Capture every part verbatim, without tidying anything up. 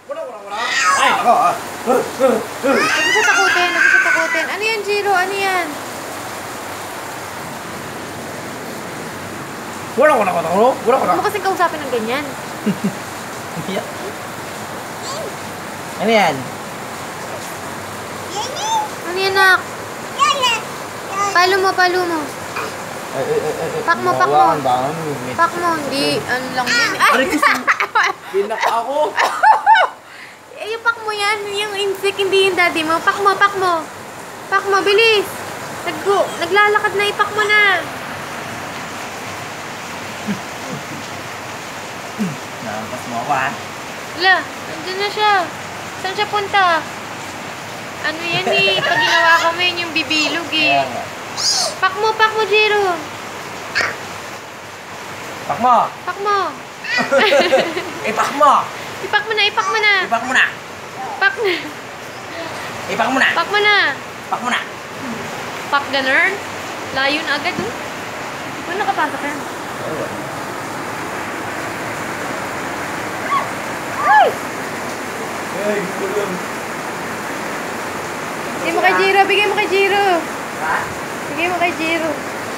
Wala, wala, wala. Ay, ako ah. Huwag mo siya takutin, huwag mo siya takutin. Ano yan, Jiro? Ano yan? Wala, wala, wala, wala. Wala, wala. Huwag mo kasing kausapin ng ganyan. Ano yan? Ano yan, nak? Palo mo, palo mo. Ay, ay, ay, ay. Pak mo, pak mo. Hawakan ba? Pak mo, hindi. Ano lang yan. Ay! Aray, kasi pinak ako. Eh, yung pak mo yan. Yung insect, hindi yung daddy mo. Pak mo, pak mo. Pak mo, bilis. Naggo, naglalakad na, ipak mo na. Nakampas mo ako ah. Wala, nandun na siya. Saan siya punta? Ano yan eh, pag ginawa ko mo yun yung bibilog eh. Kaya nga. Pak mo, pak mo, Jiro. Pak mo. Pak mo. Ipak mo. Ipak mo na, ipak mo na. Ipak mo na. Pak na. Ipak mo na. Pak mo na. Pak mo na. Pak ganun. Layo na agad oh. Kung nakapasok yan. Ay! Ay, gulong. Bigay mo kay Jiro, bigay mo kay Jiro. Ha? Bigay mo kay Jiro.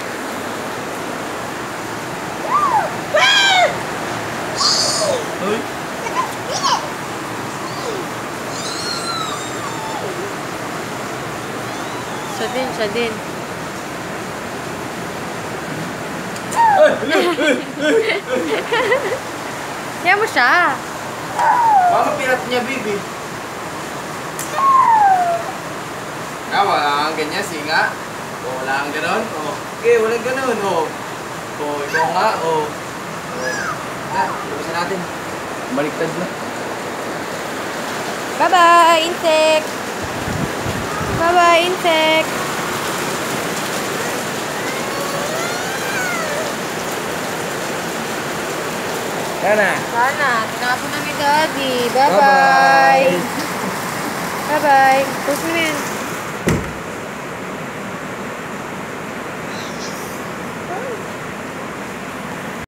Uy. Siya din, siya din. Kaya mo siya. Mama, pirat niya, baby. Ah, wala kang ganyan, singa. O, wala kang ganon. O, okay, walang ganon. O, o, ikaw nga. O, o. Na, lupasin natin. Baliktad na. Bye-bye, insect. Bye-bye, insect. Sana. Sana, tinapon na ni Daddy. Bye-bye. Bye-bye. Push mo yun.